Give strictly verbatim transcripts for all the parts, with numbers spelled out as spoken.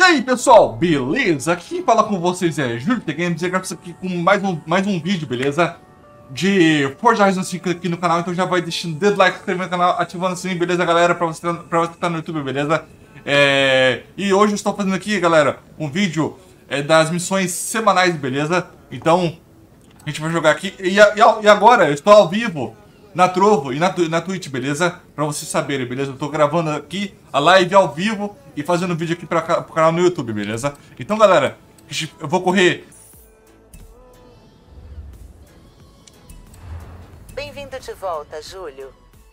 aí, pessoal, beleza? Aqui quem fala com vocês é Júlio T Games e agora aqui com mais um, mais um vídeo, beleza? De Forza Horizon cinco aqui no canal, então já vai deixando o dedo like, se inscrevendo no canal, ativando o sininho, beleza, galera? Pra você, pra você que tá no YouTube, beleza? É... E hoje eu estou fazendo aqui, galera, um vídeo é, das missões semanais, beleza? Então, a gente vai jogar aqui. E, e, e agora, eu estou ao vivo na Trovo e na, na Twitch, beleza? Pra vocês saberem, beleza? Eu tô gravando aqui a live ao vivo e fazendo vídeo aqui pra, pro canal no YouTube, beleza? Então, galera, eu vou correr. Bem-vindo de volta, Júlio.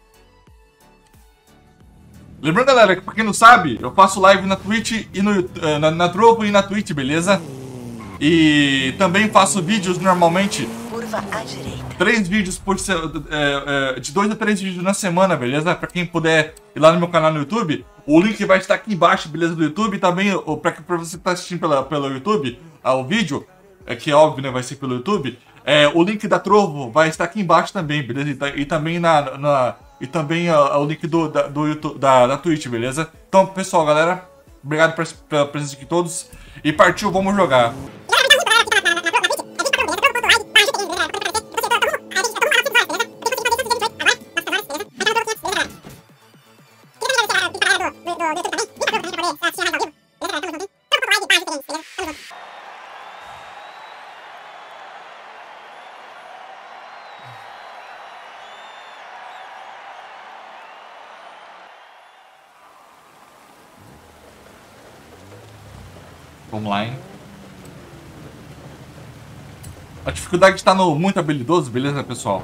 Lembrando, galera, que pra quem não sabe, eu faço live na Twitch e no, na, na Trovo e na Twitch, beleza? E também faço vídeos normalmente. Curva à direita. Três vídeos por se... é, é, de dois a três vídeos na semana, beleza? Pra quem puder ir lá no meu canal no YouTube, o link vai estar aqui embaixo, beleza? Do YouTube. Também, pra, pra você que tá assistindo pela, pelo YouTube, ao vídeo, é que é óbvio, né? Vai ser pelo YouTube. É, o link da Trovo vai estar aqui embaixo também, beleza? E, e também na, na e também uh, o link do, da, do YouTube, da, da Twitch, beleza? Então, pessoal, galera, obrigado pela presença de todos. E partiu, vamos jogar. Vamos lá, hein? A dificuldade está no muito habilidoso, beleza, pessoal?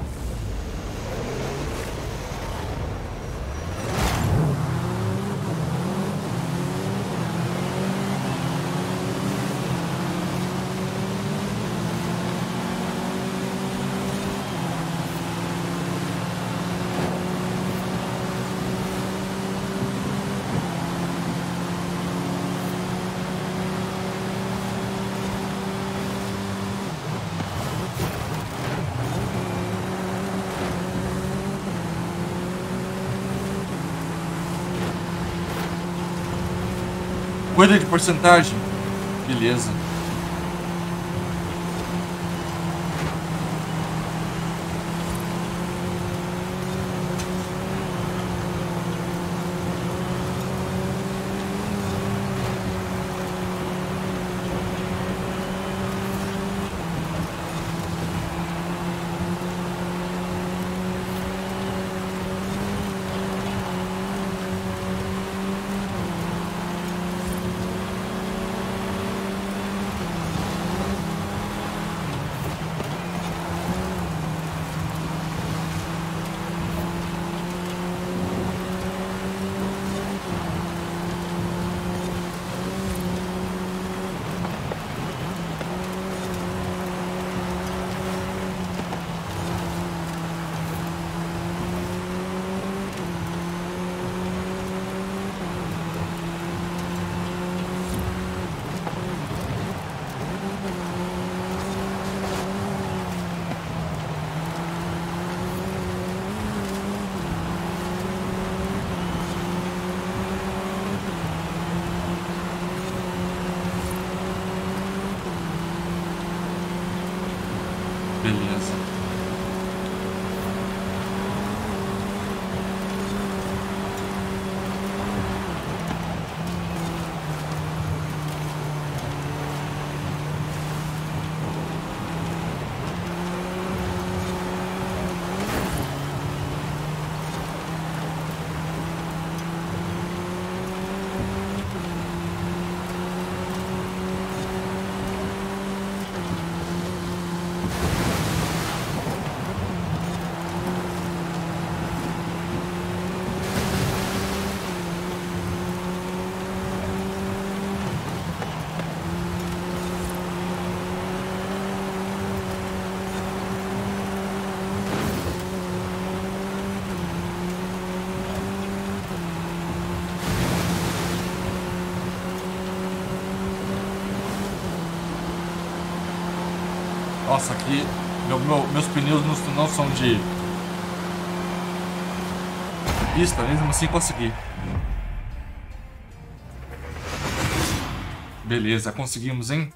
Coisa de porcentagem. Beleza. Beleza. Nossa, aqui meu, meu, meus pneus não, não são de pista, mesmo assim consegui. Beleza, conseguimos, hein?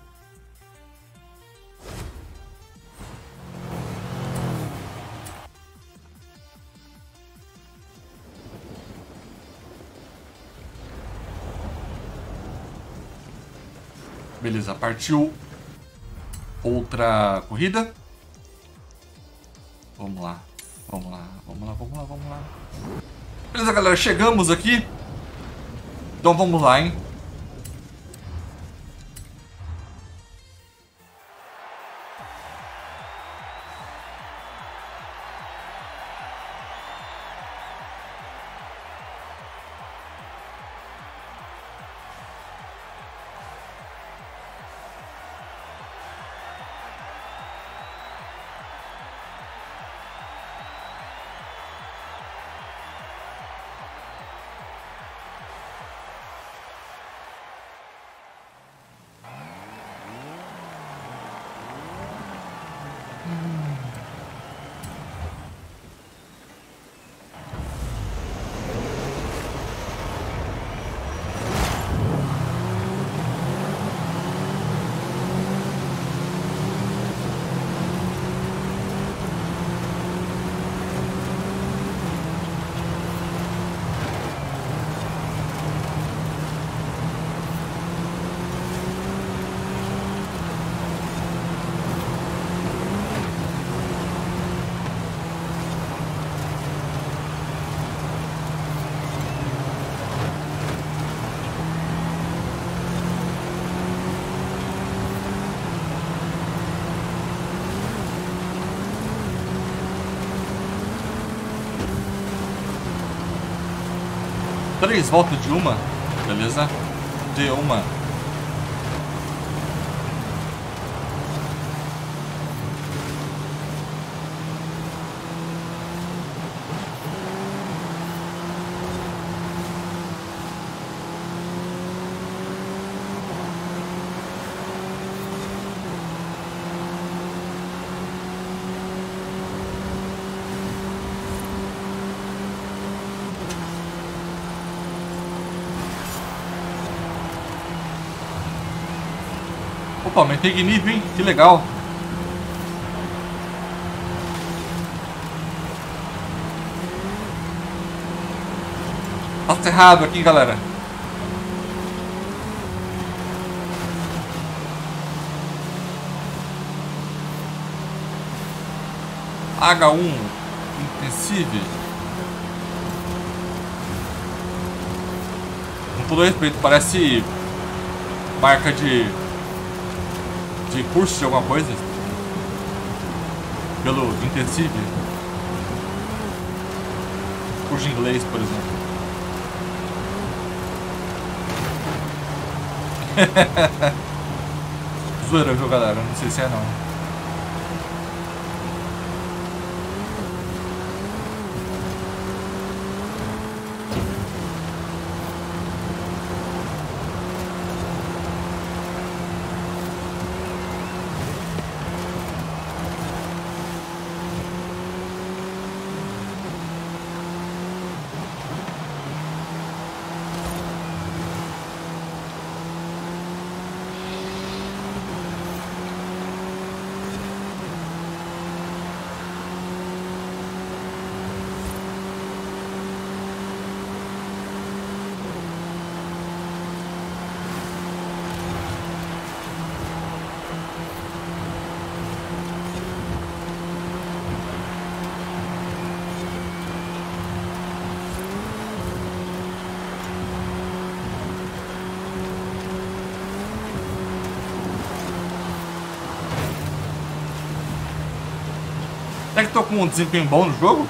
Beleza, partiu outra corrida. Vamos lá, vamos lá, vamos lá, vamos lá, vamos lá. Beleza, galera, chegamos aqui. Então vamos lá, hein? Três voltas de uma, beleza? De uma. Opa, aumentei de nível, hein? Que legal. Tá errado aqui, galera. H um Intensive. Com todo respeito, parece marca de de curso de alguma coisa. Pelo Intensive. Curso de inglês, por exemplo. Zoeira, viu, galera? Não sei se é não. Será que tô com um desempenho bom no jogo?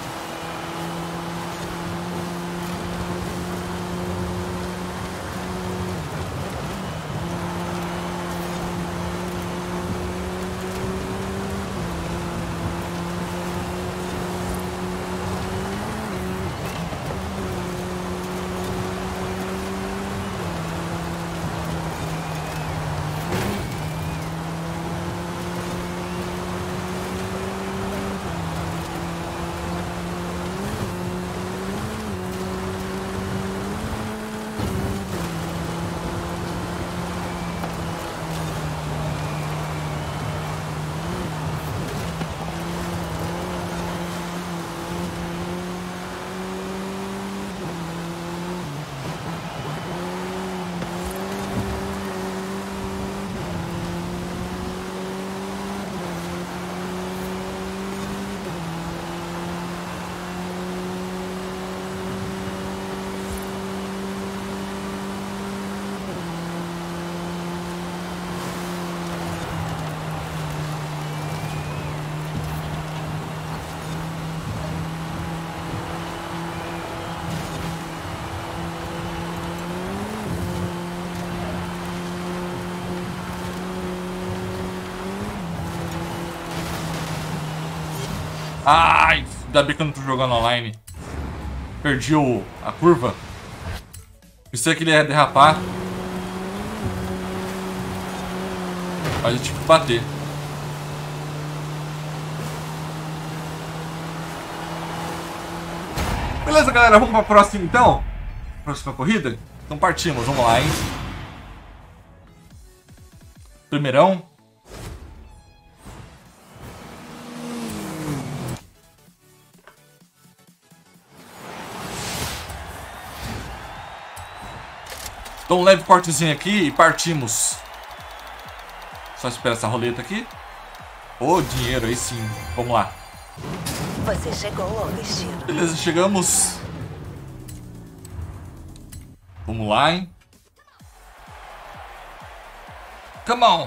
Ai, ainda bem que eu não tô jogando online. Perdi o, a curva. Pensei que ele ia derrapar. Mas eu tive que bater. Beleza, galera, vamos pra próxima então? Próxima corrida? Então partimos, vamos lá, hein? Primeirão. Então um leve cortezinho aqui e partimos. Só esperar essa roleta aqui. Ô, oh, dinheiro, aí sim. Vamos lá. Você chegou ao destino. Beleza, chegamos. Vamos lá, hein? Come on!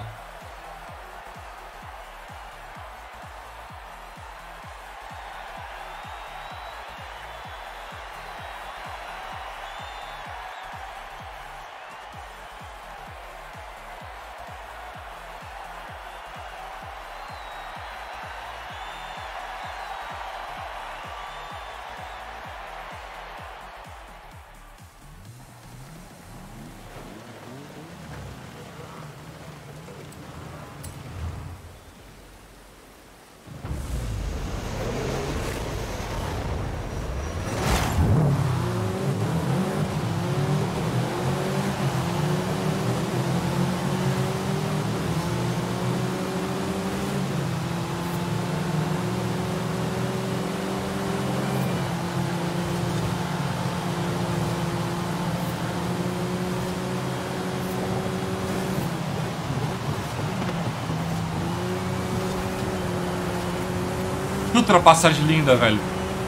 Que ultrapassagem linda, velho.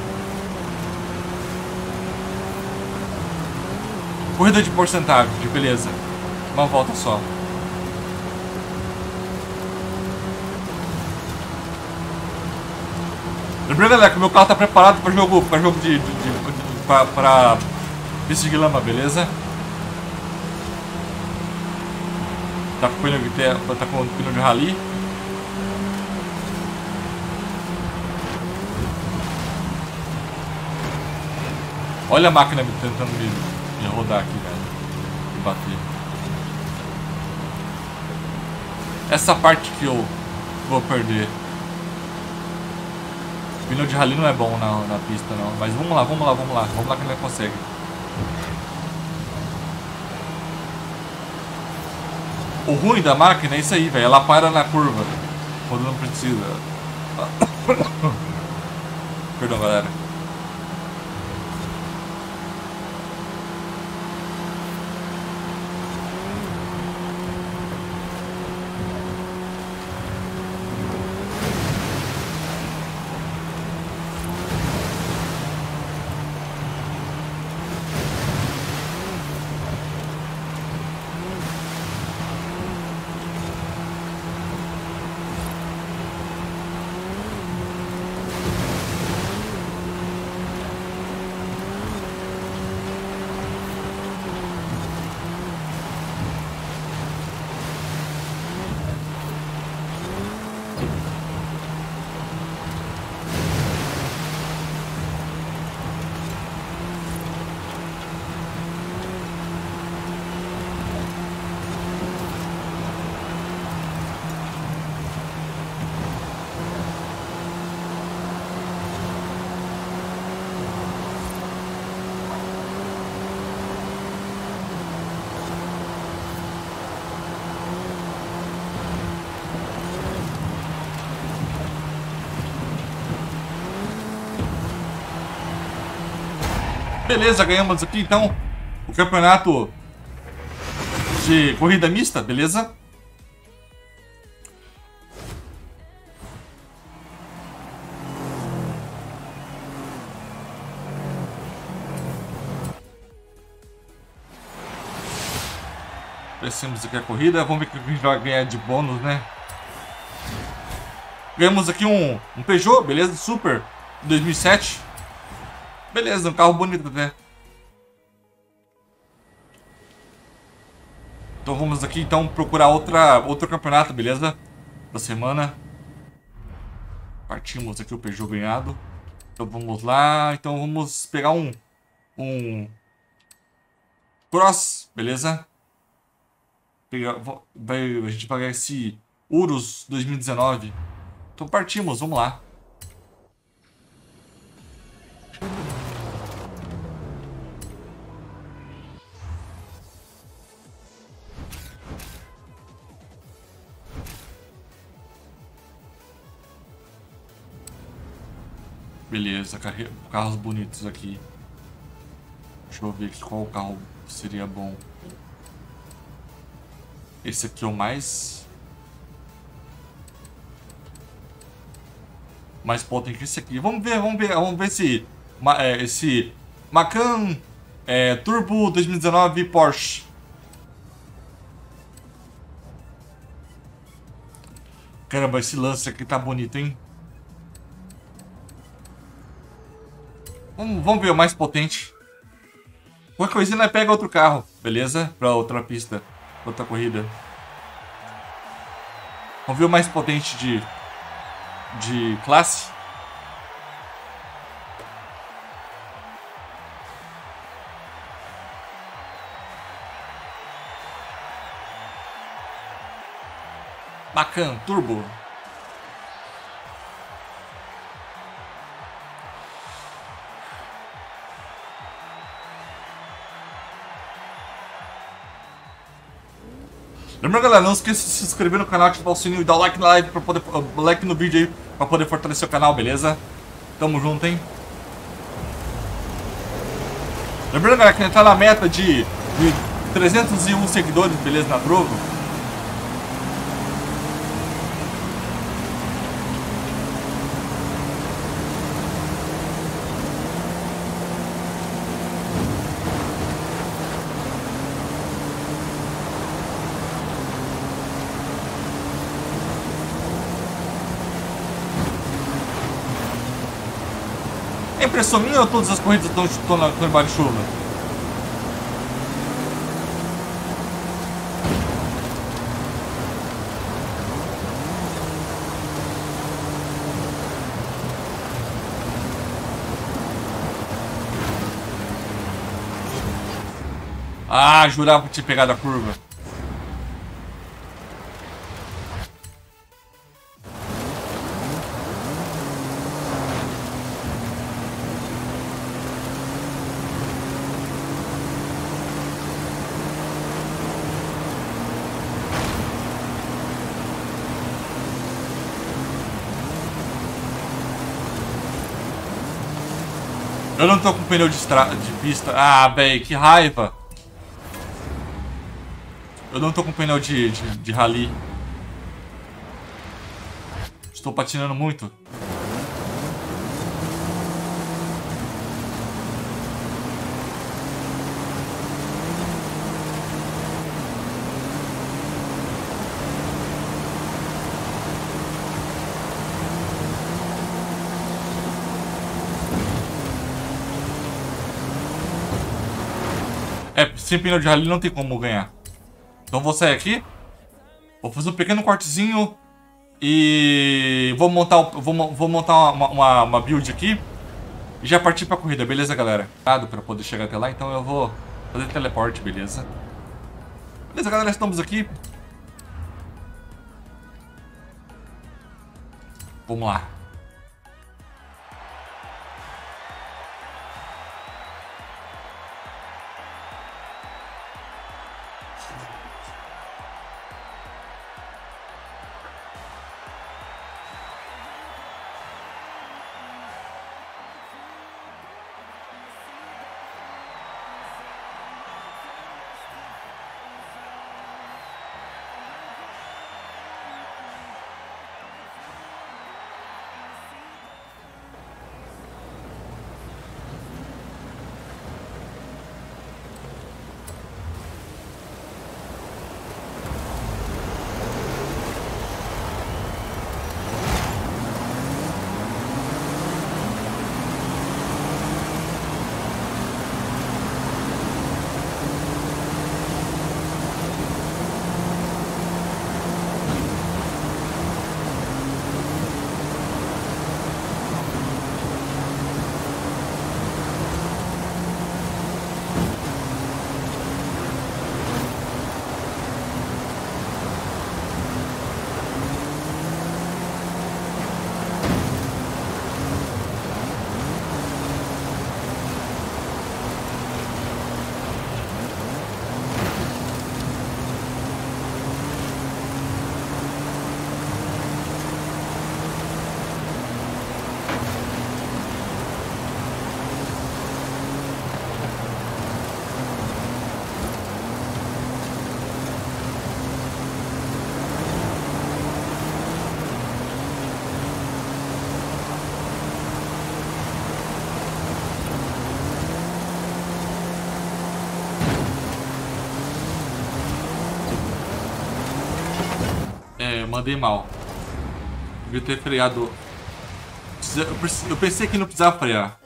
Corrida de porcentagem, de beleza. Uma volta só. Lembrando, galera, que o meu carro tá preparado para jogo, para jogo de, de, de, de pra, pra pista de lama, beleza? Tá com pneu de terra, tá com pneu de rally. Olha a máquina tentando me, me rodar aqui, velho. Me bater. Essa parte que eu vou perder. O pneu de rally não é bom na, na pista, não. Mas vamos lá, vamos lá, vamos lá. Vamos lá que ele consegue. O ruim da máquina é isso aí, velho. Ela para na curva quando não precisa. Perdão, galera. Beleza, ganhamos aqui então o campeonato de corrida mista, beleza? Vencemos aqui a corrida, vamos ver o que a gente vai ganhar de bônus, né? Ganhamos aqui um, um Peugeot, beleza? Super dois mil e sete. Beleza, um carro bonito até. Então vamos aqui então procurar outra, outro campeonato, beleza? Da semana. Partimos aqui o Peugeot ganhado. Então vamos lá. Então vamos pegar um... Um... Cross, beleza? Pegar, vai, a gente vai pegar esse Urus dois mil e dezenove. Então partimos, vamos lá. Beleza, carros bonitos aqui. Deixa eu ver aqui qual carro seria bom. Esse aqui é o mais... Mais potente que esse aqui. Vamos ver, vamos ver, vamos ver se... É, esse Macan é, Turbo dois mil e dezenove Porsche. Caramba, esse lance aqui tá bonito, hein? Vamos, vamos ver o mais potente. Qualquer coisinha, nós pega outro carro, beleza? Pra outra pista, outra corrida. Vamos ver o mais potente de, de classe. Macan Turbo. Lembra, galera, não esqueça de se inscrever no canal, ativar o sininho e dar o like na live pra poder, uh, like no vídeo aí, pra poder fortalecer o canal, beleza? Tamo junto, hein? Lembrando, galera, que a gente tá na meta de, de trezentos e um seguidores, beleza, na Trovo. É impressão minha ou todas as corridas estão, estão, estão embaixo de chuva? Ah, jurava que tinha pegado a curva. Eu não tô com pneu de, estra... de pista. Ah, véi, que raiva. Eu não tô com pneu de, de, de rally. Estou patinando muito. É, sem pneu de rally não tem como ganhar. Então vou sair aqui. Vou fazer um pequeno cortezinho. E vou montar, vou, vou montar uma, uma, uma build aqui. E já partir pra corrida, beleza, galera? Para poder chegar até lá, então eu vou fazer teleporte, beleza? Beleza, galera, estamos aqui. Vamos lá. É, mandei mal. Devia ter freado. Eu pensei que não precisava frear.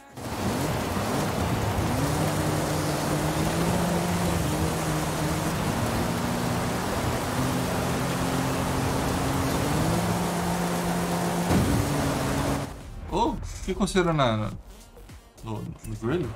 Oh, o que considera na, na, no, no joelho?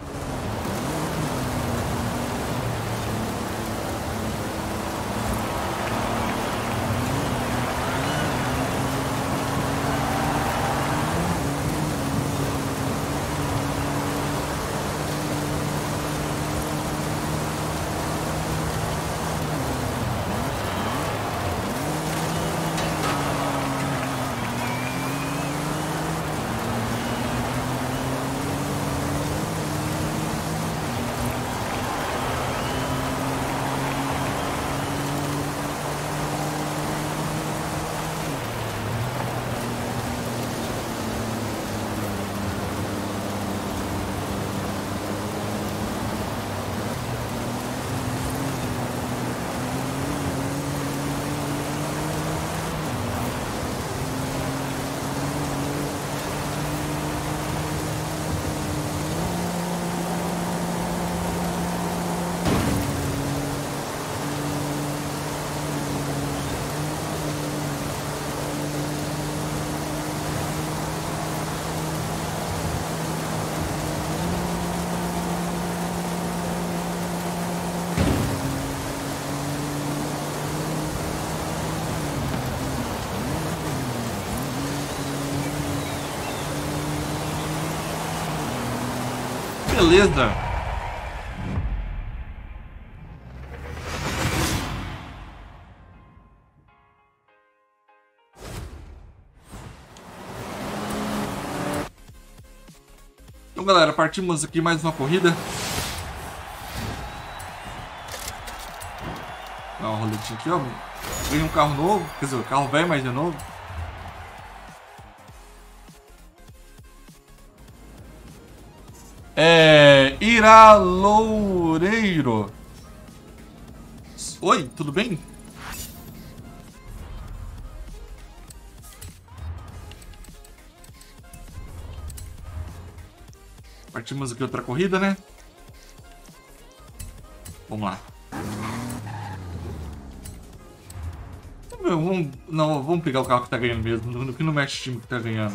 Beleza. Então, galera, partimos aqui mais uma corrida. Dá uma roletinha aqui, ó. Ganhei um carro novo, quer dizer, carro velho, mas é novo. É... Ira Loureiro. Oi, tudo bem? Partimos aqui outra corrida, né? Vamos lá. Vamos, não, vamos pegar o carro que tá ganhando mesmo, no que não mexe o time que tá ganhando.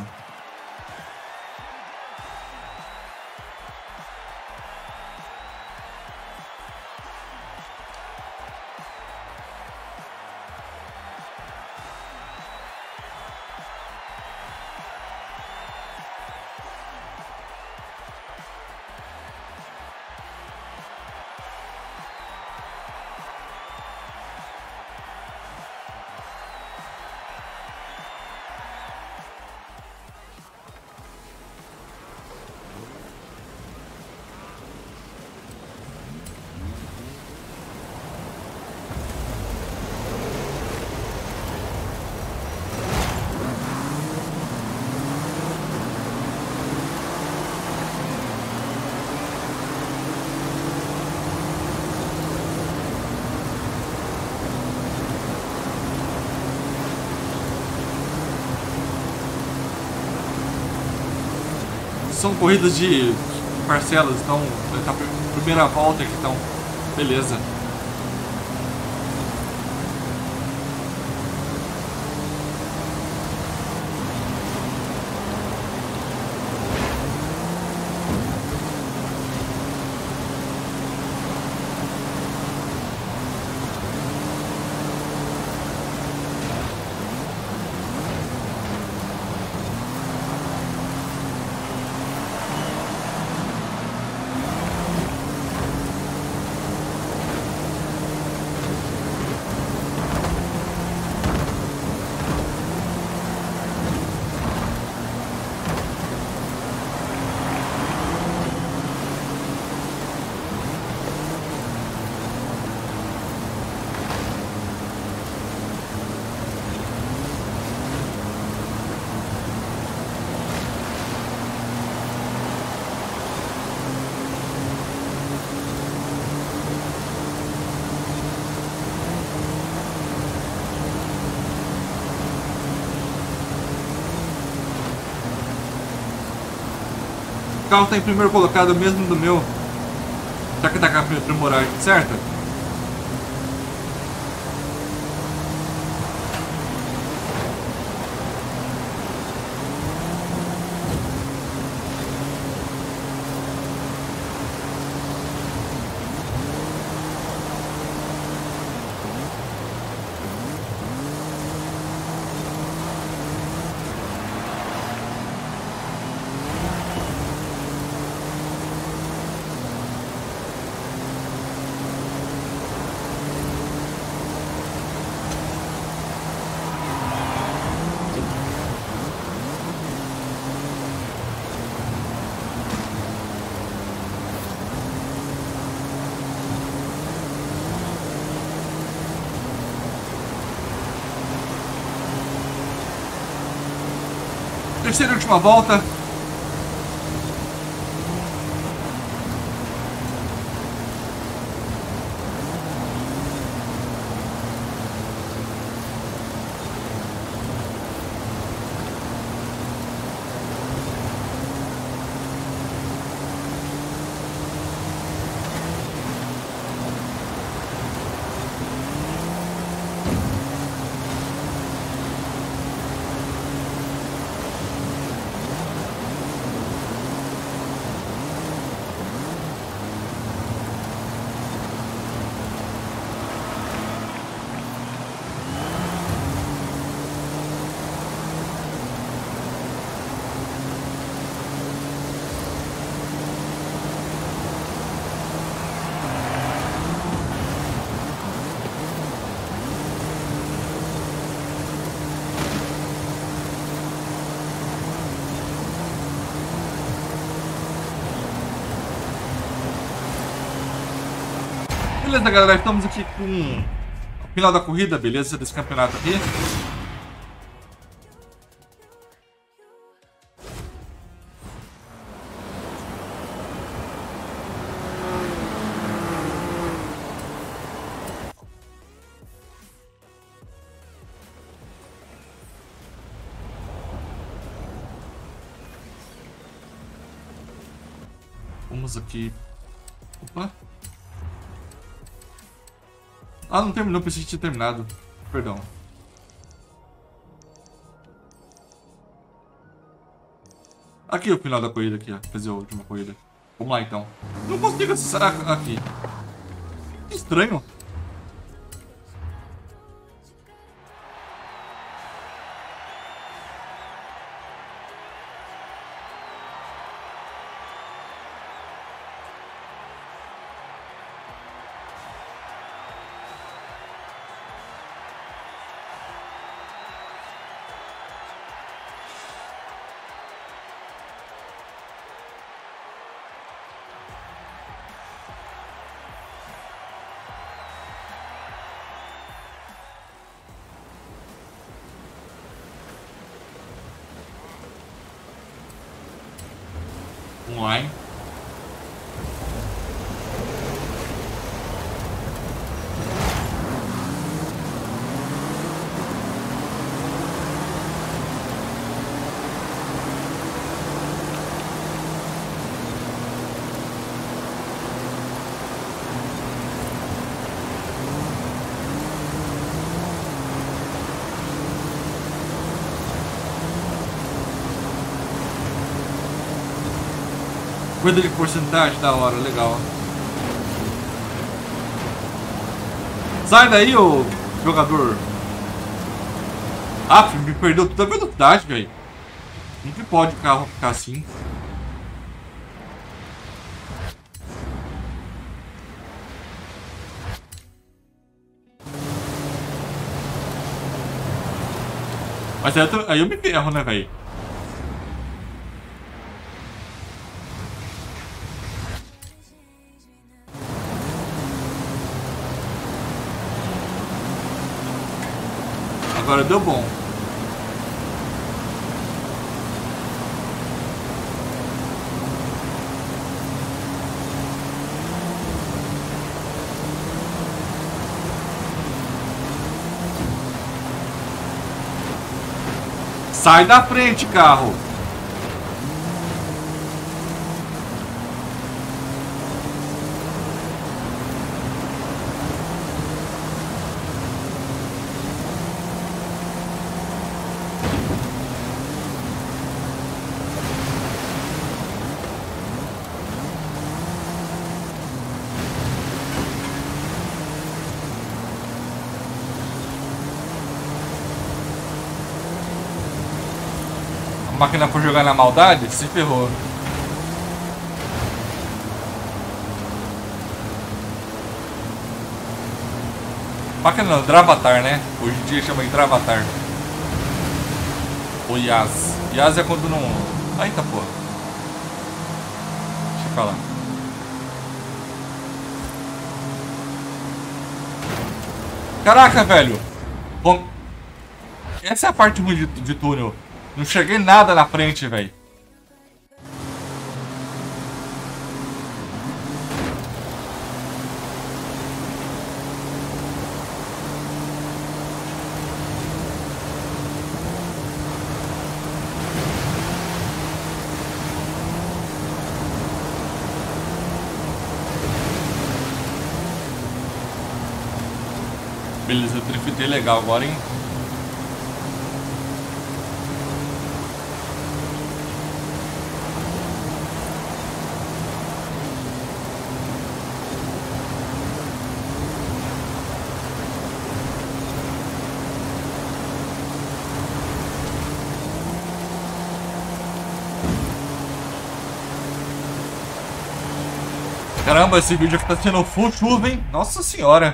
São corridas de parcelas, então tá a primeira volta aqui, então beleza. O carro tá em primeiro colocado mesmo do meu. Já que tá com a aprimoragem, certo? Terceira e última volta. Beleza, galera, estamos aqui com o final da corrida, beleza, desse campeonato aqui. Vamos aqui. Opa. Ah, não terminou, pensei que tinha terminado. Perdão. Aqui o final da corrida aqui, ó. Quer dizer, a última corrida. Vamos lá então. Não consigo acessar aqui. Que estranho. Online. Coisa de porcentagem, da hora, legal. Sai daí, ô jogador. Ah, me perdeu toda a velocidade, velho. Não que pode o carro ficar assim. Mas aí eu, tô, aí eu me ferro, né, velho? Agora deu bom. Sai da frente, carro. a máquina for jogar na maldade, se ferrou. Máquina não, Dravatar, né? Hoje em dia chama de Dravatar. Ou Yas. Yas é quando não... Eita porra. Deixa eu falar. Caraca, velho. Bom... Essa é a parte ruim de, de túnel. Não cheguei nada na frente, velho. Beleza, eu driftei legal agora, hein? Caramba, esse vídeo aqui tá sendo full chuva, hein? Nossa senhora!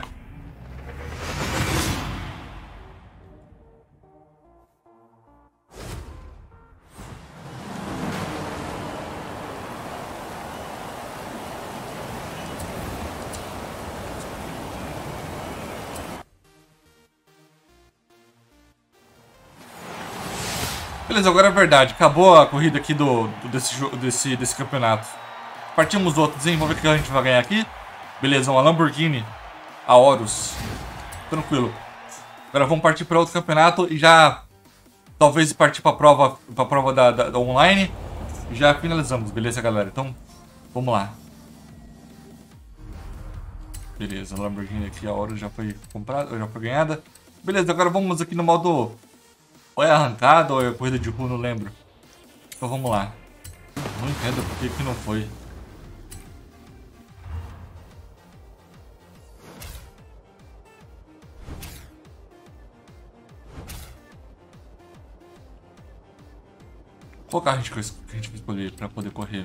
Beleza, agora é verdade. Acabou a corrida aqui do, do desse, desse, desse campeonato. Partimos outros, hein? Vamos ver o que a gente vai ganhar aqui. Beleza, uma Lamborghini a Horus. Tranquilo. Agora vamos partir para outro campeonato e já... Talvez partir para a prova, pra prova da, da, da online. E já finalizamos, beleza, galera? Então, vamos lá. Beleza, a Lamborghini aqui a Horus já foi comprada, já foi ganhada. Beleza, agora vamos aqui no modo... Ou é arrancada ou é corrida de rua, não lembro. Então vamos lá. Não entendo por que que não foi. Qual carro a gente, que a gente vai escolher para poder correr?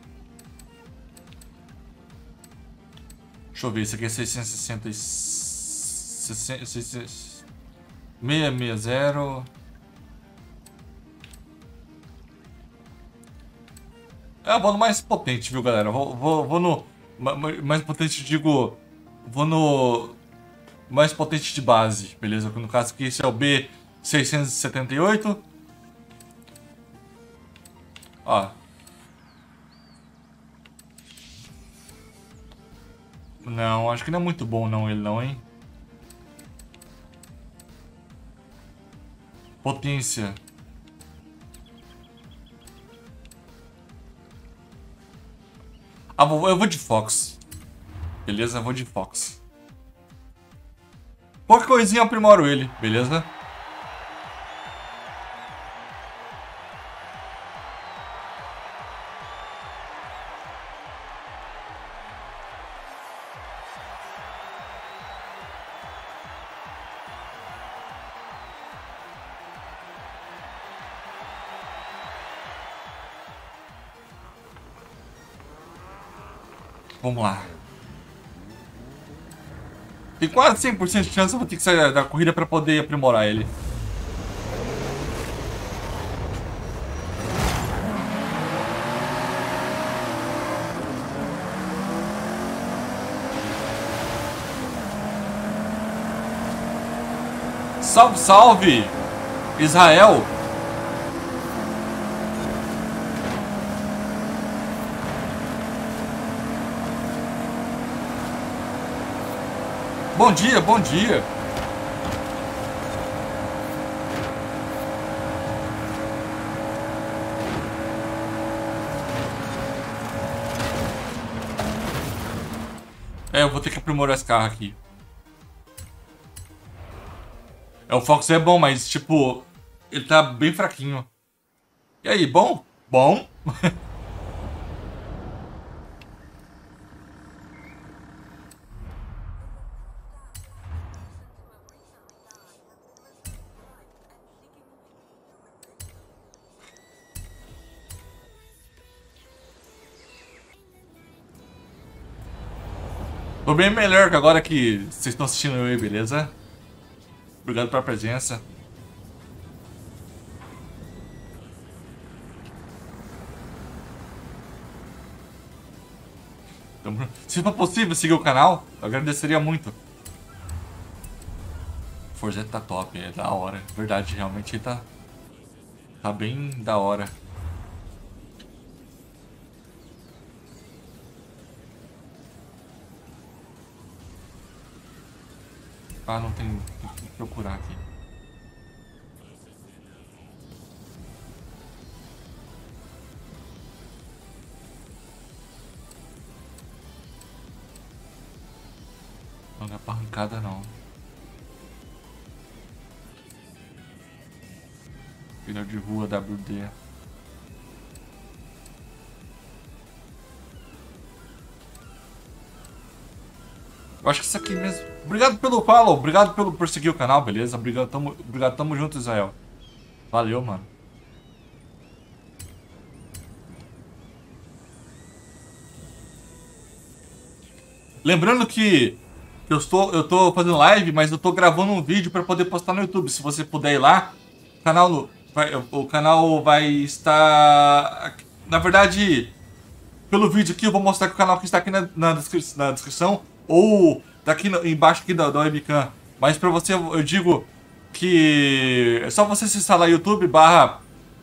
Deixa eu ver, esse aqui é seiscentos e sessenta e... seiscentos... seiscentos e sessenta... É, eu vou no mais potente, viu, galera? Vou, vou, vou no... Mais potente, digo... Vou no... Mais potente de base, beleza? No caso aqui, esse é o B seiscentos e setenta e oito. Ó. Não, acho que não é muito bom não, ele não, hein? Potência. Ah, eu vou de Fox. Beleza, eu vou de Fox. Qualquer coisinha eu aprimoro ele, beleza? Vamos lá. Tem quase cem por cento de chance eu vou ter que sair da corrida para poder aprimorar ele. Salve, salve! Israel! Bom dia, bom dia. É, eu vou ter que aprimorar esse carro aqui. É, o Fox é bom, mas, tipo, ele tá bem fraquinho. E aí, bom? Bom. Ficou bem melhor que agora que vocês estão assistindo eu aí, beleza? Obrigado pela presença. Então, se for possível seguir o canal, eu agradeceria muito. Forza tá top, é da hora. Verdade, realmente tá. Tá bem da hora. Ah, não tem. Tem que procurar aqui. Não, não é pra arrancada não. Pneu de rua W D. Eu acho que isso aqui mesmo. Obrigado pelo follow, obrigado pelo, por seguir o canal, beleza? Obrigado, tamo, obrigado, tamo junto, Israel. Valeu, mano. Lembrando que eu estou, eu tô fazendo live, mas eu tô gravando um vídeo para poder postar no YouTube. Se você puder ir lá, o canal vai, o canal vai estar... Na verdade, pelo vídeo aqui eu vou mostrar que o canal que está aqui na, na, descri na descrição ou daqui no, embaixo aqui da, da webcam. Mas para você eu digo que é só você se instalar YouTube barra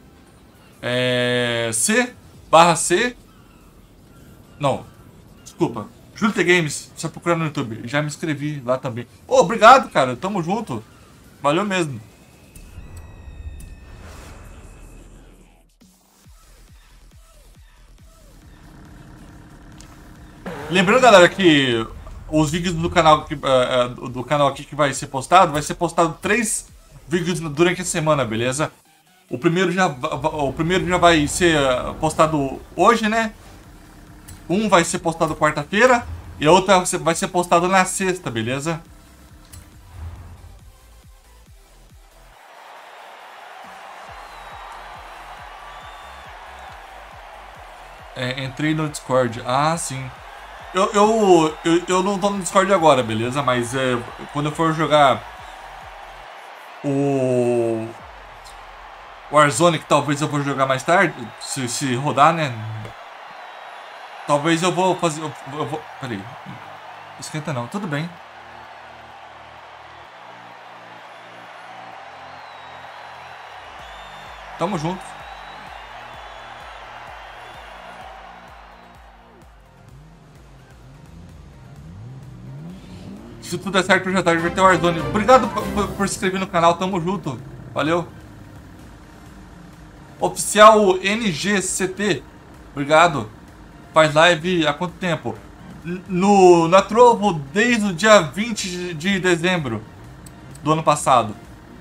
é, C barra C. Não, desculpa. Júlio T Games, só procurar no YouTube. Já me inscrevi lá também. Ô, oh, obrigado, cara. Tamo junto. Valeu mesmo. Lembrando, galera, que os vídeos do canal, que, uh, do canal aqui que vai ser postado, vai ser postado três vídeos durante a semana, beleza? O primeiro já, o primeiro já vai ser postado hoje, né? Um vai ser postado quarta-feira e a outra vai ser postado na sexta, beleza? É, entrei no Discord. Ah, sim. Eu, eu, eu, eu não tô no Discord agora, beleza? Mas é, quando eu for jogar o Warzone, que talvez eu vou jogar mais tarde, se, se rodar, né? Talvez eu vou fazer... Eu, eu vou... Peraí. Esquenta não. Tudo bem. Tamo junto. Se tudo der certo, já tarde vai ter o Warzone. Obrigado por, por, por se inscrever no canal. Tamo junto. Valeu. Oficial N G C T. Obrigado. Faz live há quanto tempo? No, na Trovo desde o dia vinte de dezembro do ano passado.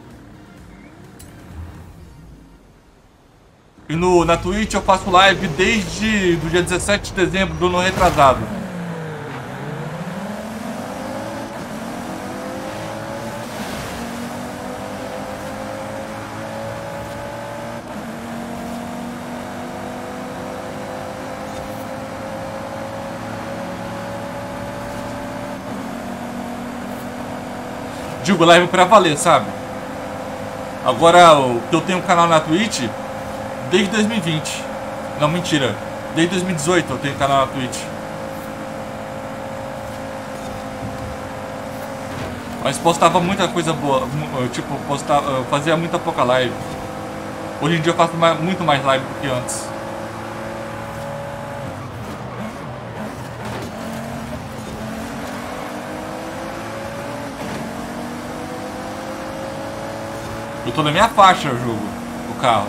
E no, na Twitch eu faço live desde o dia dezessete de dezembro do ano retrasado. Digo live pra valer, sabe? Agora, o que eu tenho um canal na Twitch desde dois mil e vinte. Não, mentira. Desde dois mil e dezoito eu tenho canal na Twitch. Mas postava muita coisa boa. Tipo, postava, fazia muita pouca live. Hoje em dia eu faço mais, muito mais live do que antes. Eu tô na minha faixa, eu jogo o carro.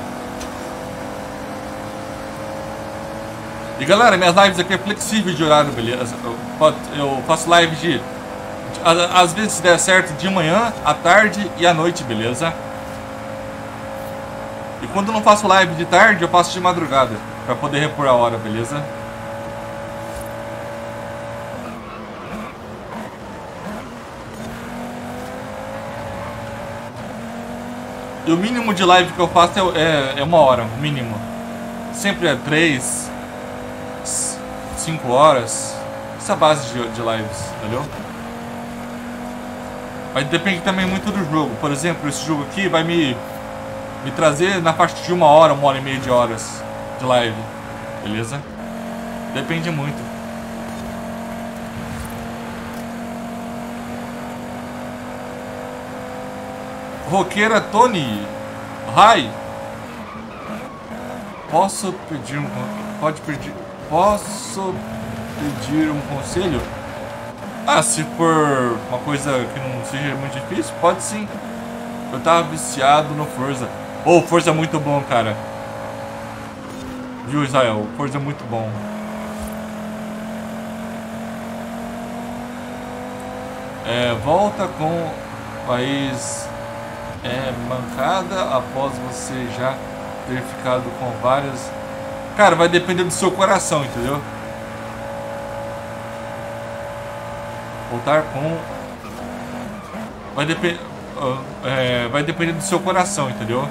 E galera, minhas lives aqui é flexível de horário, beleza? Eu, eu faço live de, às vezes, se der certo, de manhã, à tarde e à noite, beleza? E quando eu não faço live de tarde, eu faço de madrugada, pra poder repor a hora, beleza? E o mínimo de live que eu faço é, é, é uma hora, o mínimo. Sempre é três, cinco horas, essa base de, de lives, entendeu? Mas depende também muito do jogo. Por exemplo, esse jogo aqui vai me, me trazer na faixa de uma hora, uma hora e meia de horas de live. Beleza? Depende muito. Roqueira Tony. Hi. Posso pedir um... Pode pedir... Posso pedir um conselho? Ah, se for uma coisa que não seja muito difícil, pode sim. Eu tava viciado no Forza. Oh, Forza é muito bom, cara. Viu, Israel? Forza é muito bom. É, volta com o país é mancada após você já ter ficado com várias... Cara, vai depender do seu coração, entendeu? Voltar com... Vai, dep... é, vai depender do seu coração, entendeu?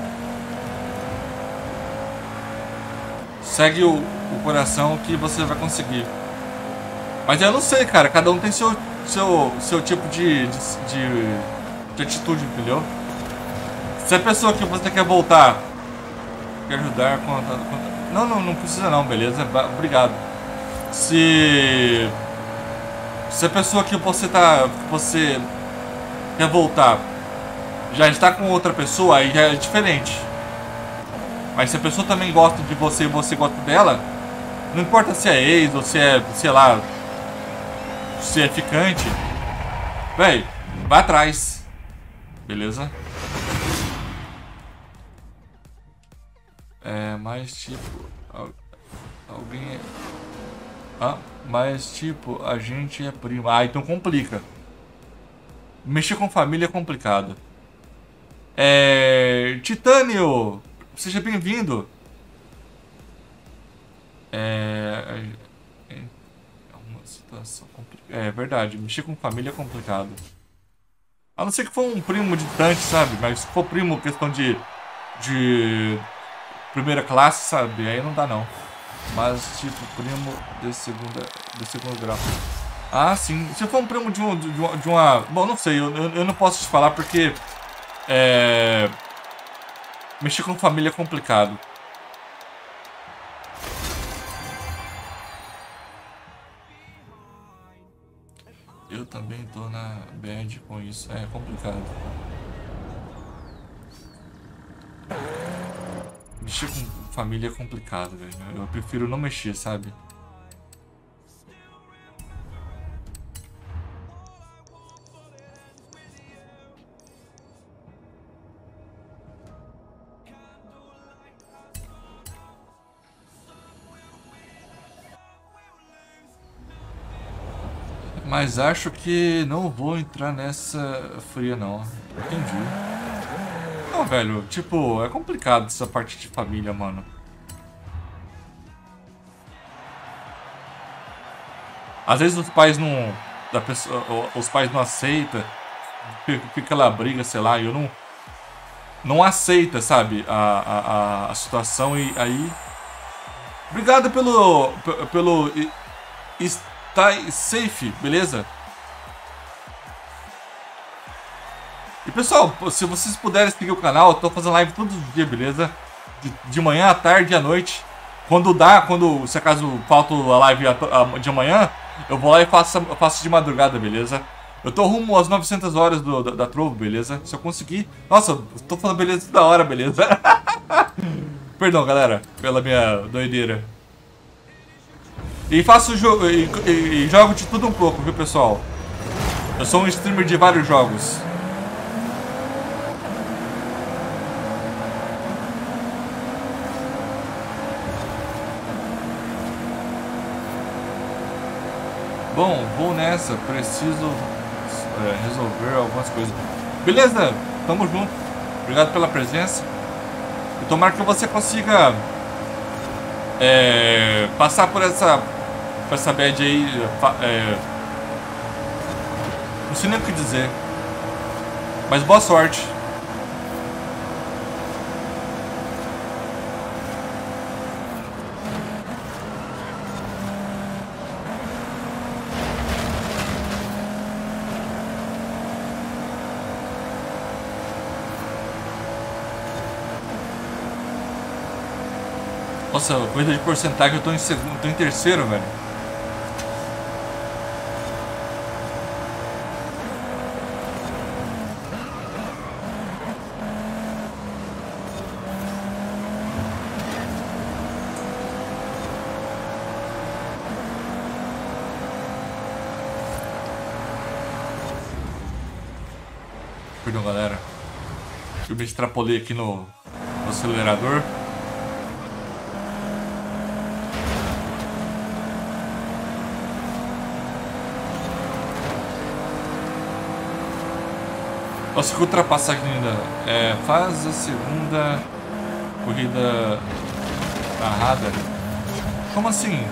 Segue o, o coração que você vai conseguir. Mas eu não sei, cara. Cada um tem seu, seu, seu tipo de, de, de, de atitude, entendeu? Se a pessoa que você quer voltar quer ajudar com... com... Não, não, não precisa não, beleza? Obrigado. Se... Se a pessoa que você tá... Que você quer voltar já está com outra pessoa, aí já é diferente. Mas se a pessoa também gosta de você e você gosta dela, não importa se é ex ou se é, sei lá, se é ficante, véi, vai atrás. Beleza? É, mas tipo... Alguém é... Ah, mas tipo, a gente é primo. Ah, então complica. Mexer com família é complicado. É... Titânio! Seja bem-vindo. É... É uma situação complicada. É verdade, mexer com família é complicado. A não ser que for um primo distante, sabe? Mas se for primo, questão de... De... Primeira classe, sabe? Aí não dá não. Mas tipo, primo de segunda... De segundo grau. Ah, sim. Se for um primo de, um, de, uma, de uma... Bom, não sei. Eu, eu, eu não posso te falar porque... É... Mexer com família é complicado. Eu também tô na bad com isso. É complicado. Mexer com família é complicado, velho. Eu prefiro não mexer, sabe? Mas acho que não vou entrar nessa fria, não. Entendi. Não, velho, tipo, é complicado essa parte de família, mano. Às vezes os pais não... Da pessoa, os pais não aceitam. Fica aquela briga, sei lá, e eu não... Não aceita, sabe, a, a, a situação e aí... Obrigado pelo... Pelo... Tá safe, beleza? E pessoal, se vocês puderem seguir o canal, eu tô fazendo live todos os dias, beleza? De, de manhã, à tarde e à noite. Quando dá, quando se acaso falta a live de manhã, eu vou lá e faço, faço de madrugada, beleza? Eu tô rumo às novecentas horas do, da, da Trovo, beleza? Se eu conseguir... Nossa, eu tô falando beleza da hora, beleza? Perdão, galera, pela minha doideira. E faço jogo e, e, e jogo de tudo um pouco, viu, pessoal? Eu sou um streamer de vários jogos. Bom, vou nessa. Preciso é, resolver algumas coisas. Beleza? Tamo junto. Obrigado pela presença. E tomara que você consiga é, passar por essa... essa bad aí, é... não sei nem o que dizer. Mas boa sorte. Nossa, corrida de porcentagem, eu tô em segundo, tô em terceiro, velho. Perdão, galera. Eu me extrapolei aqui no, no acelerador. Nossa, que ultrapassagem ainda. É, faz a segunda corrida narrada. Como assim?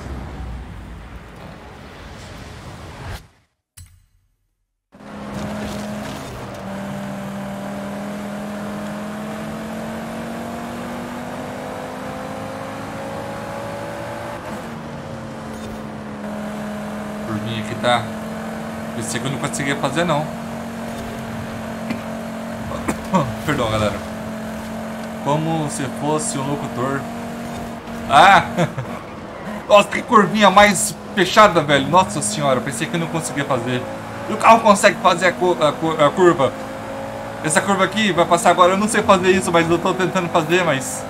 Por mim aqui tá. Esse aqui eu não conseguia fazer não. Perdão, galera. Como se fosse um locutor. Ah! Nossa, que curvinha mais fechada, velho. Nossa senhora, pensei que eu não conseguia fazer. E o carro consegue fazer a, cu a, a curva. Essa curva aqui vai passar agora. Eu não sei fazer isso, mas eu tô tentando fazer, mas...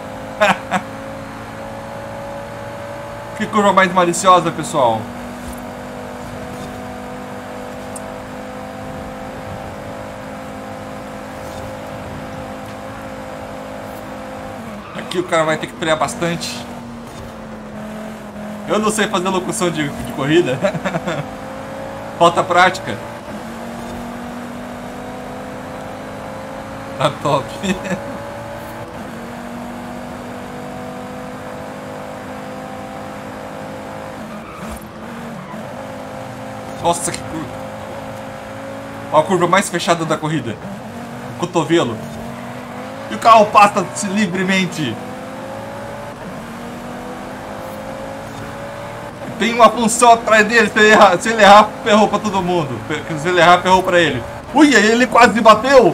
Que curva mais maliciosa, pessoal. Aqui o cara vai ter que frear bastante. Eu não sei fazer locução de, de corrida. Falta prática. Tá top. Nossa, que curva. Olha a curva mais fechada da corrida. O cotovelo. E o carro passa livremente. Tem uma função atrás dele. Se ele errar, se ele errar ferrou pra todo mundo. Se ele errar, ferrou pra ele. Ui, ele quase bateu.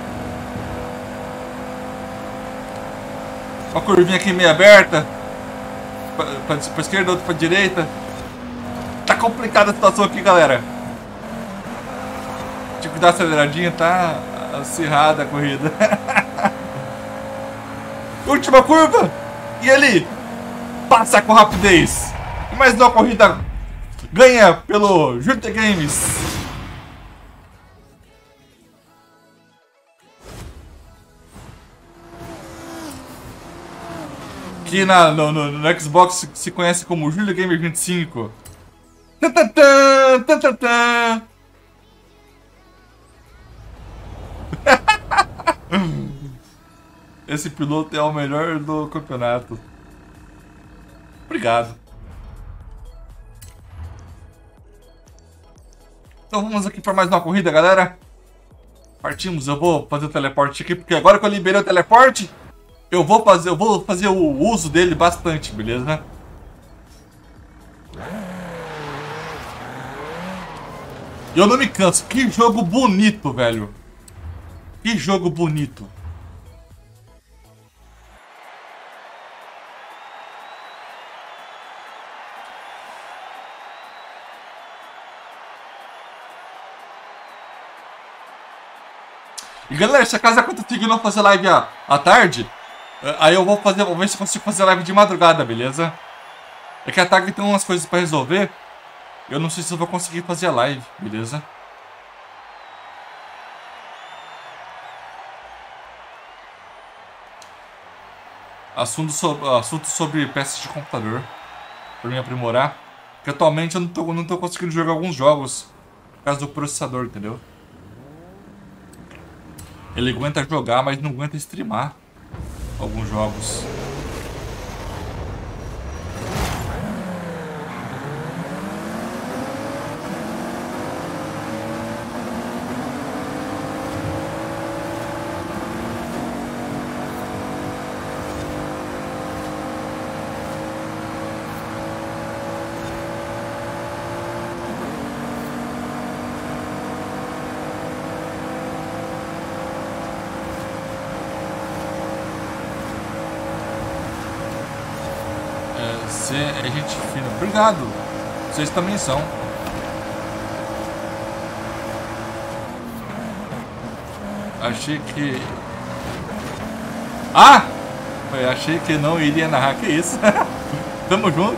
Uma curvinha aqui meio aberta. Pra, pra, pra esquerda, outra pra direita. Tá complicada a situação aqui, galera. Tive que dar uma aceleradinha, tá acirrada a corrida. Última curva. E ele passa com rapidez. E mais uma corrida ganha pelo Júpiter Games. Que na, no, no, no Xbox se conhece como Júlio Gamer vinte e cinco. Tatatã, tatatã. Esse piloto é o melhor do campeonato. Obrigado. Então vamos aqui para mais uma corrida, galera. Partimos, eu vou fazer o teleporte aqui, porque agora que eu liberei o teleporte, eu vou fazer, eu vou fazer o uso dele bastante, beleza? E eu não me canso. Que jogo bonito, velho. Que jogo bonito. E galera, se acaso eu conseguir não fazer live à, à tarde, aí eu vou fazer, vou ver se eu consigo fazer live de madrugada, beleza? É que à tarde tem umas coisas pra resolver. Eu não sei se eu vou conseguir fazer a live, beleza? Assunto sobre, assunto sobre peças de computador. Pra me aprimorar. Porque atualmente eu não tô, não tô conseguindo jogar alguns jogos. Por causa do processador, entendeu? Ele aguenta jogar, mas não aguenta streamar alguns jogos. Você é gente fina. Obrigado. Vocês também são. Achei que... Ah! Eu achei que não iria narrar. Que isso? Tamo junto.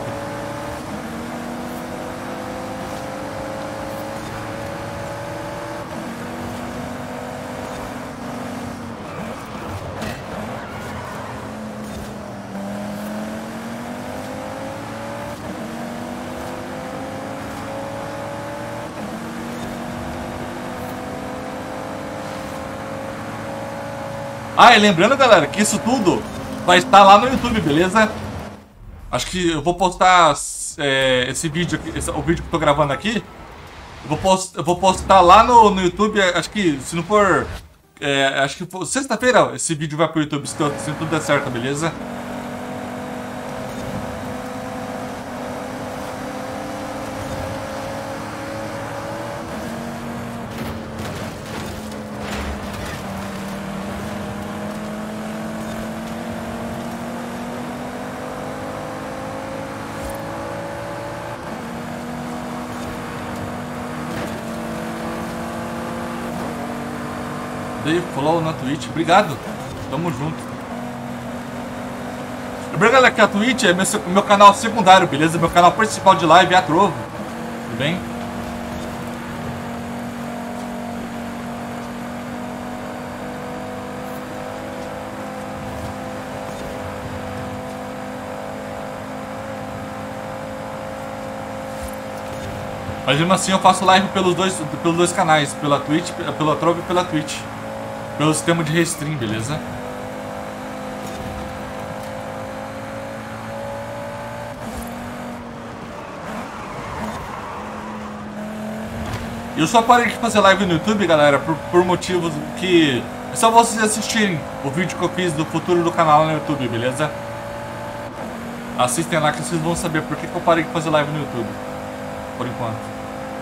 Ah, e lembrando, galera, que isso tudo vai estar lá no YouTube, beleza? Acho que eu vou postar é, esse vídeo aqui, esse, o vídeo que eu tô gravando aqui. Eu vou, post, eu vou postar lá no, no YouTube, acho que se não for... É, acho que sexta-feira esse vídeo vai pro YouTube, se, se tudo der certo, beleza? Dei follow na Twitch, obrigado, tamo junto. Lembrando, galera, que a Twitch é meu, meu canal secundário, beleza? Meu canal principal de live é a Trovo, tudo bem? Mas mesmo assim eu faço live pelos dois, pelos dois canais, pela Twitch, pela Trovo e pela Twitch. Pelo sistema de restream, beleza? Eu só parei de fazer live no YouTube, galera, por, por motivos que... É só vocês assistirem o vídeo que eu fiz do futuro do canal no YouTube, beleza? Assistem lá que vocês vão saber por que, que eu parei de fazer live no YouTube. Por enquanto.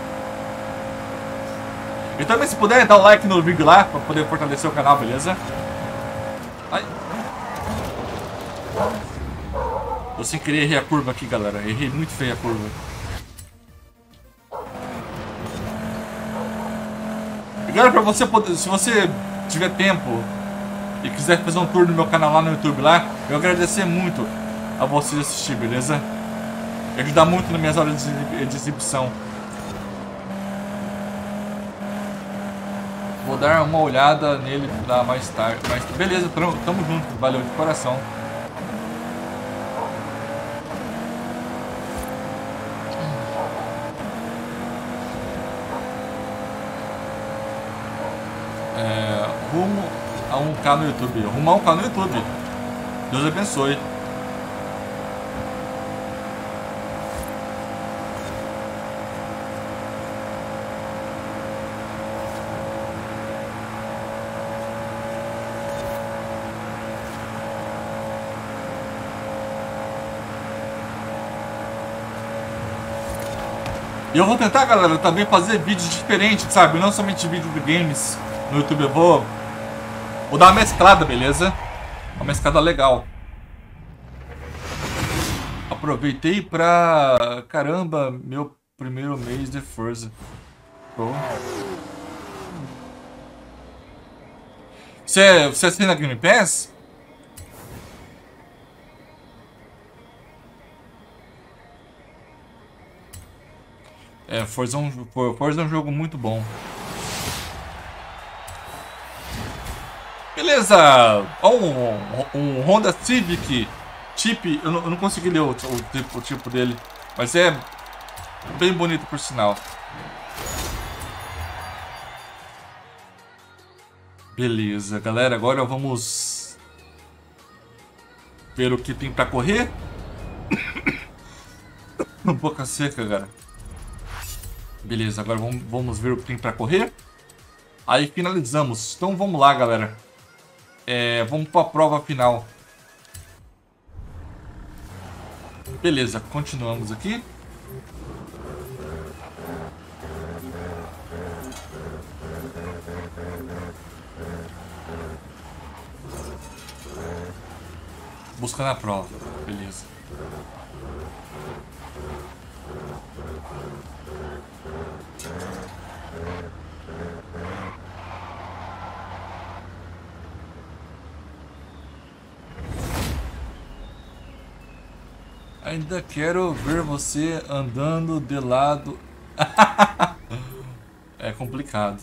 E também, se puder, dar um like no vídeo lá, pra poder fortalecer o canal, beleza? Ai. Eu sem querer errei a curva aqui, galera. Errei muito feio a curva. E galera, pra você poder... Se você tiver tempo e quiser fazer um tour no meu canal lá no YouTube lá, eu agradecer muito a vocês assistir, beleza? E ajudar muito nas minhas horas de, de exibição. Vou dar uma olhada nele lá mais tarde. Mas beleza, tamo junto. Valeu de coração. É, rumo a um K no YouTube. Rumo a um K no YouTube. Deus abençoe. E eu vou tentar, galera, também fazer vídeos diferentes, sabe? Não somente vídeo de games no YouTube. Eu vou, vou dar uma mesclada, beleza? Uma mesclada legal. Aproveitei pra... Caramba, meu primeiro mês de Forza. Show. Você, você assina Game Pass? É, Forza é um, Forza é um jogo muito bom. Beleza! Um, um, um Honda Civic Chip, eu não, eu não consegui ler o, o, tipo, o tipo dele, mas é bem bonito por sinal. Beleza, galera, agora vamos ver o que tem pra correr. Boca seca, cara. Beleza, agora vamos, vamos ver o que tem pra correr. Aí finalizamos. Então vamos lá, galera. É, vamos pra prova final. Beleza, continuamos aqui. Buscando a prova. Beleza. Ainda quero ver você andando de lado. É complicado.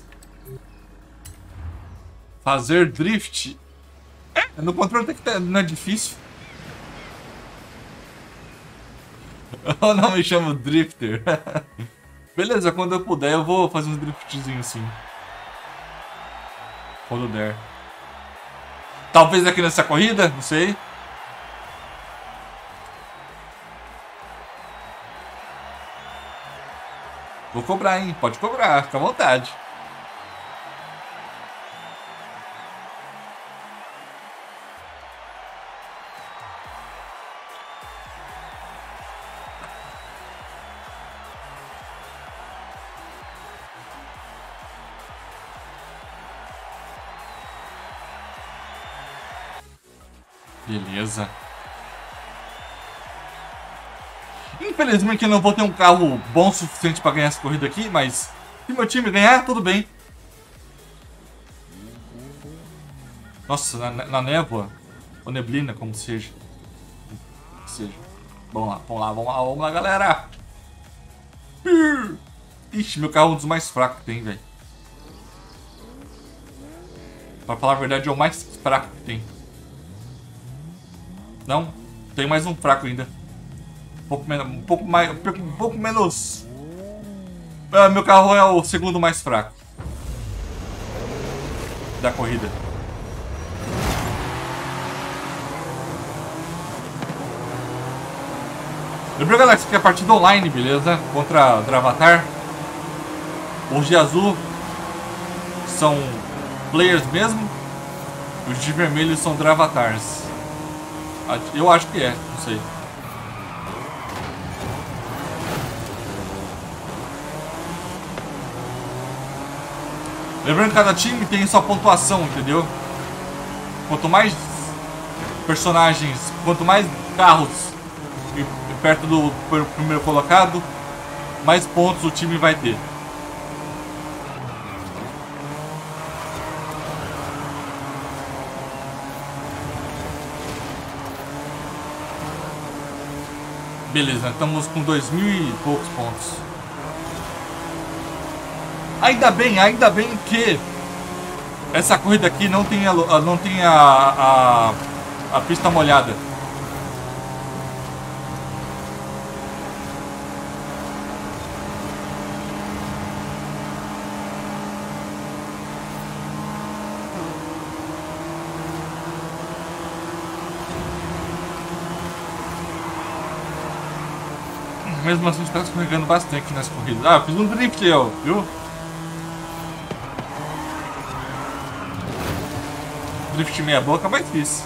Fazer drift. É, no controle até que tá, não é difícil. Eu não me chamo Drifter. Beleza, quando eu puder eu vou fazer um driftzinho assim. Quando der. Talvez aqui nessa corrida, não sei. Vou cobrar, hein? Pode cobrar, fica à vontade. Beleza. Infelizmente eu não vou ter um carro bom o suficiente para ganhar essa corrida aqui, mas se meu time ganhar, tudo bem. Nossa, na, na névoa, ou neblina, como seja. Como seja. Vamos lá, vamos lá, vamos lá, vamos lá, galera. Ixi, meu carro é um dos mais fracos que tem, velho. Pra falar a verdade, é o mais fraco que tem. Não, tem mais um fraco ainda. Um pouco menos, um pouco mais, um pouco menos. Ah, meu carro é o segundo mais fraco da corrida. Lembrou, galera, que isso aqui é a partida online, beleza? Contra o Dravatar. Os de azul são players mesmo. Os de vermelho são Dravatars. Eu acho que é, não sei. Lembrando que cada time tem sua pontuação, entendeu? Quanto mais personagens, quanto mais carros perto do primeiro colocado, mais pontos o time vai ter. Beleza, estamos com dois mil e poucos pontos. Ainda bem, ainda bem que essa corrida aqui não tem a, não tem a, a, a pista molhada. Mesmo assim, a gente tá escorregando bastante nas corridas. Ah, eu fiz um drift, eu, viu? Drift meia boca, mas fiz.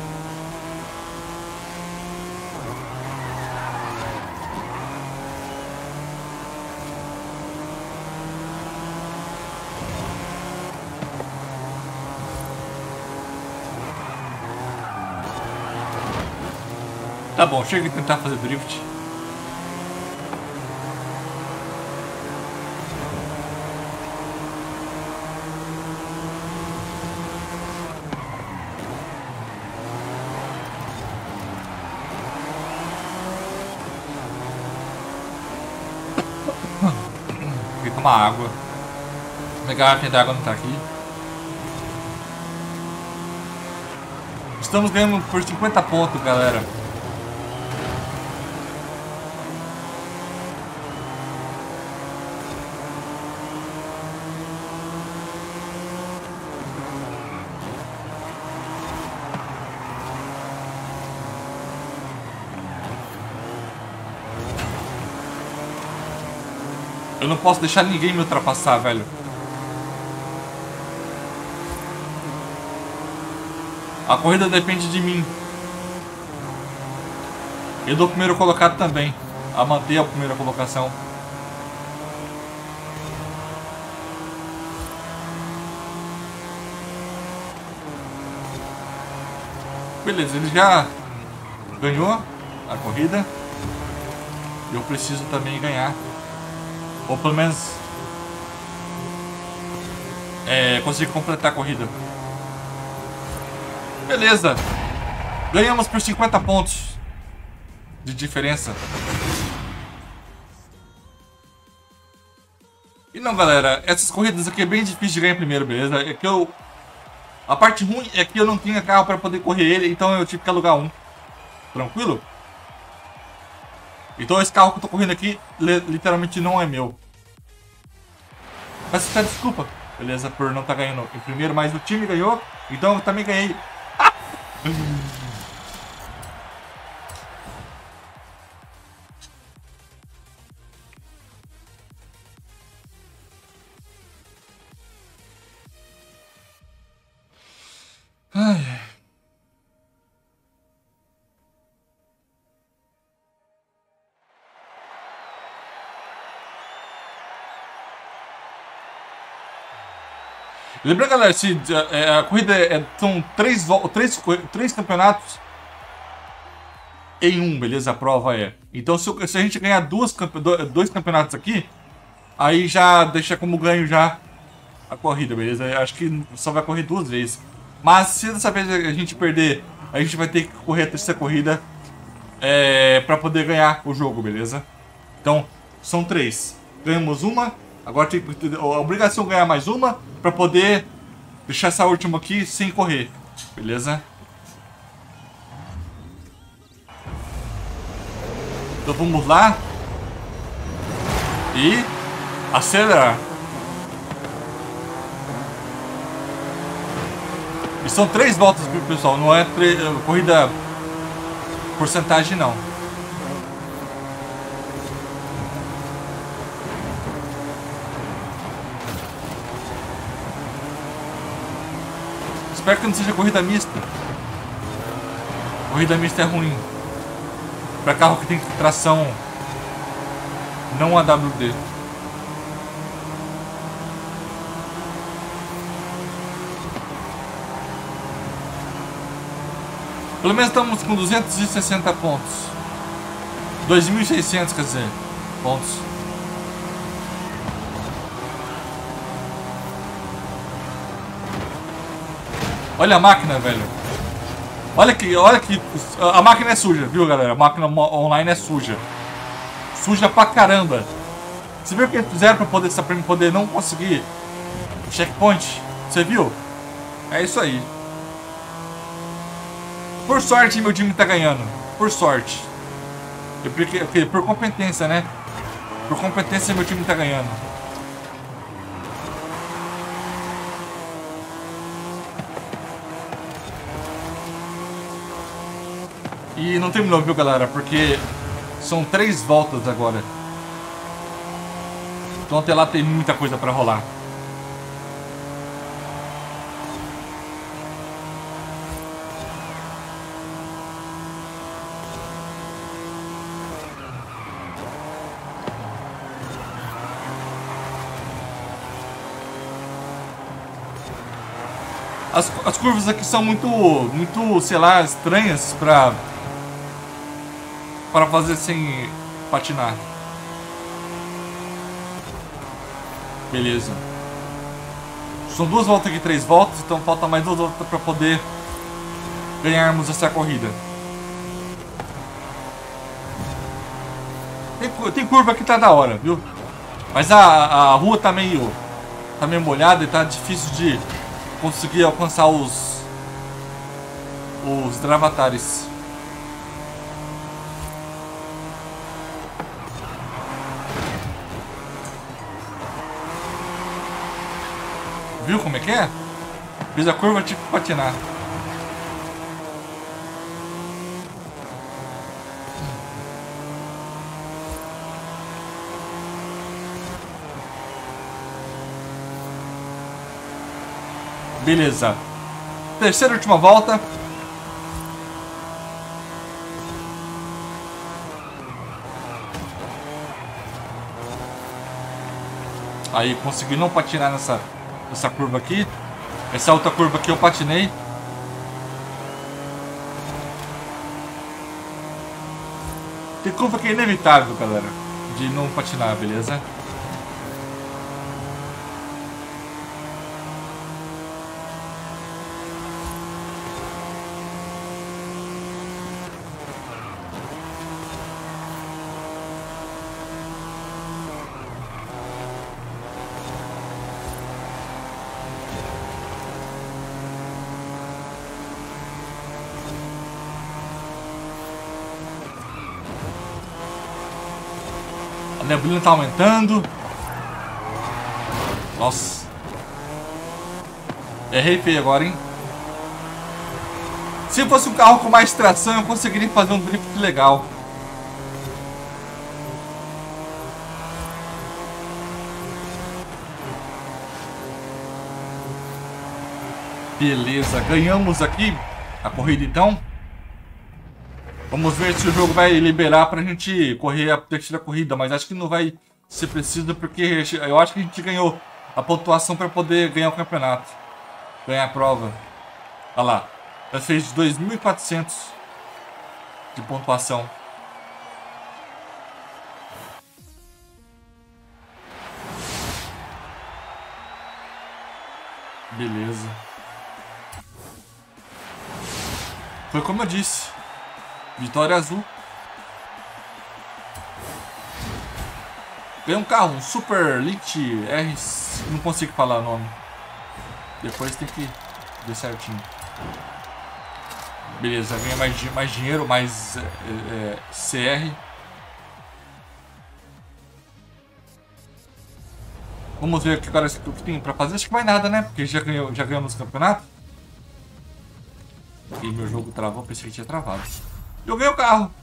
Tá bom, chega de tentar fazer drift. Tomar água. Minha garrafa de água não tá aqui. Estamos ganhando por cinquenta pontos, galera. Eu não posso deixar ninguém me ultrapassar, velho. A corrida depende de mim. E do primeiro colocado também. A manter a primeira colocação. Beleza, ele já ganhou a corrida. Eu preciso também ganhar. Ou pelo menos é, conseguir completar a corrida. Beleza. Ganhamos por cinquenta pontos. de diferença. E não, galera, essas corridas aqui é bem difícil de ganhar primeiro, beleza? É que eu... A parte ruim é que eu não tinha carro para poder correr ele, então eu tive que alugar um. Tranquilo? Então esse carro que eu tô correndo aqui, literalmente não é meu. Mas tá, desculpa, beleza, por não estar tá ganhando em primeiro, mas o time ganhou, então eu também ganhei. Ah! Ai. Lembra, galera, se, é, a corrida é, são três, três, três campeonatos em um, beleza? A prova é. Então, se, se a gente ganhar duas, dois campeonatos aqui, aí já deixa como ganho já a corrida, beleza? Acho que só vai correr duas vezes. Mas se dessa vez a gente perder, a gente vai ter que correr a terceira corrida é, para poder ganhar o jogo, beleza? Então, são três. Ganhamos uma, agora tem a obrigação de ganhar mais uma para poder deixar essa última aqui sem correr, beleza? Então vamos lá e acelerar. E são três voltas, pessoal, não é corrida porcentagem não. Espero que não seja corrida mista. Corrida mista é ruim para carro que tem tração não A W D. Pelo menos estamos com duzentos e sessenta pontos. dois mil e seiscentos, quer dizer, pontos. Olha a máquina, velho. Olha que, olha que a máquina é suja, viu, galera? A máquina online é suja. Suja pra caramba. Você viu o que eles fizeram pra poder, pra poder não conseguir checkpoint? Você viu? É isso aí. Por sorte, meu time tá ganhando. Por sorte. Porque, por competência, né? Por competência, meu time tá ganhando. E não terminou, viu, galera? Porque são três voltas agora. Então até lá tem muita coisa pra rolar. As, as curvas aqui são muito, muito, sei lá, estranhas pra, pra fazer sem patinar. Beleza. São duas voltas aqui, três voltas, então falta mais duas voltas pra poder ganharmos essa corrida. Tem, tem curva que tá da hora, viu? Mas a, a rua tá meio, tá meio molhada e tá difícil de conseguir alcançar os os Dravatares. Viu como é que é? Fiz a curva tipo patinar. Beleza. Terceira e última volta. Aí consegui não patinar nessa, nessa curva aqui. Essa outra curva aqui eu patinei. Tem curva que é inevitável, galera, de não patinar, beleza? neblina tá aumentando. Nossa. Errei feio agora, hein? Se fosse um carro com mais tração, eu conseguiria fazer um drift legal. Beleza, ganhamos aqui a corrida então. Vamos ver se o jogo vai liberar pra gente correr a terceira corrida, mas acho que não vai ser preciso porque eu acho que a gente ganhou a pontuação para poder ganhar o campeonato. Ganhar a prova. Olha lá. Já fez dois mil e quatrocentos de pontuação. Beleza. Foi como eu disse. Vitória azul. Ganhei um carro, um Super Lit R. Não consigo falar o nome. Depois tem que ver certinho. Beleza, ganhei mais, mais dinheiro, mais é, é, C R. Vamos ver o que agora o que tem pra fazer. Acho que mais nada, né? Porque já, ganhou, já ganhamos o campeonato. E meu jogo travou, pensei que tinha travado. Eu ganhei o carro.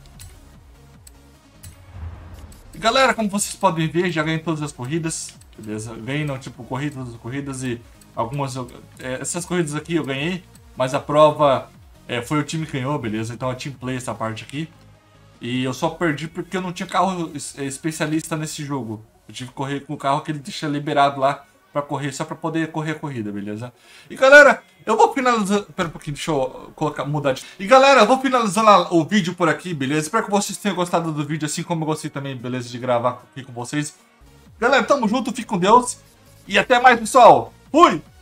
E galera, como vocês podem ver, já ganhei todas as corridas. Beleza, ganhei não, tipo, corri todas as corridas e algumas... É, essas corridas aqui eu ganhei, mas a prova é, foi o time que ganhou, beleza? Então é team play essa parte aqui. E eu só perdi porque eu não tinha carro especialista nesse jogo. Eu tive que correr com o carro que ele deixa liberado lá pra correr, só pra poder correr a corrida, beleza? E galera, eu vou finalizando... Pera um pouquinho, deixa eu colocar, mudar de... E galera, eu vou finalizando o vídeo por aqui, beleza? Espero que vocês tenham gostado do vídeo, assim como eu gostei também, beleza? De gravar aqui com vocês. Galera, tamo junto, fique com Deus. E até mais, pessoal. Fui!